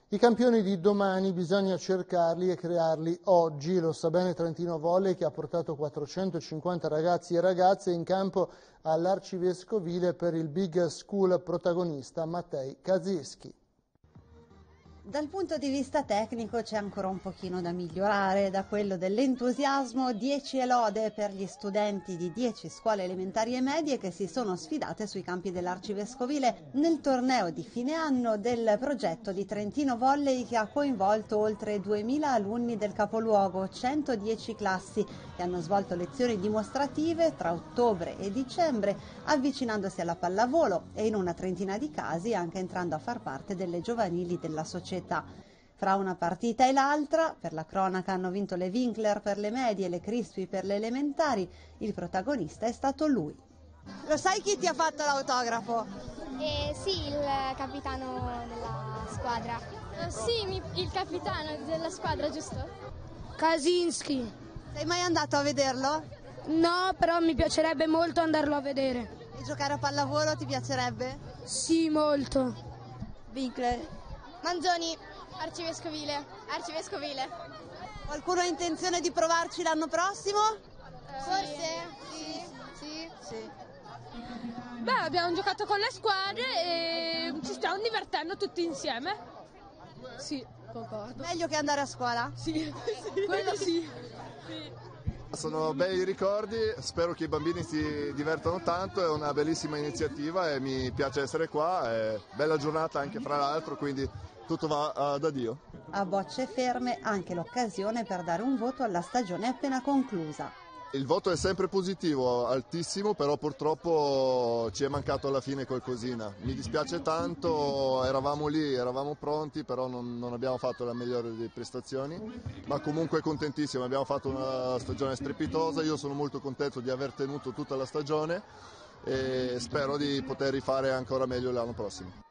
I campioni di domani bisogna cercarli e crearli oggi, lo sa bene Trentino Volley che ha portato 450 ragazzi e ragazze in campo all'Arcivescovile per il Big School protagonista Mattei Kazischi. Dal punto di vista tecnico c'è ancora un pochino da migliorare, da quello dell'entusiasmo 10 lode per gli studenti di 10 scuole elementari e medie che si sono sfidate sui campi dell'Arcivescovile nel torneo di fine anno del progetto di Trentino Volley che ha coinvolto oltre 2000 alunni del capoluogo, 110 classi che hanno svolto lezioni dimostrative tra ottobre e dicembre avvicinandosi alla pallavolo e in una trentina di casi anche entrando a far parte delle giovanili della società. Fra una partita e l'altra, per la cronaca hanno vinto le Winkler per le medie e le Crispi per le elementari, il protagonista è stato lui. Lo sai chi ti ha fatto l'autografo? Sì, il capitano della squadra. Sì, il capitano della squadra, giusto? Kaczynski. Sei mai andato a vederlo? No, però mi piacerebbe molto andarlo a vedere. E giocare a pallavolo ti piacerebbe? Sì, molto. Winkler. Manzoni, Arcivescovile. Arcivescovile. Qualcuno ha intenzione di provarci l'anno prossimo? Forse? Sì. Beh, abbiamo giocato con le squadre e ci stiamo divertendo tutti insieme. Sì, concordo. Meglio che andare a scuola? Sì, quello sì. Sono bei ricordi, spero che i bambini si divertano tanto, è una bellissima iniziativa e mi piace essere qua, è bella giornata anche fra l'altro, quindi tutto va da Dio. A bocce ferme anche l'occasione per dare un voto alla stagione appena conclusa. Il voto è sempre positivo, altissimo, però purtroppo ci è mancato alla fine qualcosina. Mi dispiace tanto, eravamo lì, eravamo pronti, però non abbiamo fatto la migliore delle prestazioni, ma comunque contentissimo, abbiamo fatto una stagione strepitosa, io sono molto contento di aver tenuto tutta la stagione e spero di poter rifare ancora meglio l'anno prossimo.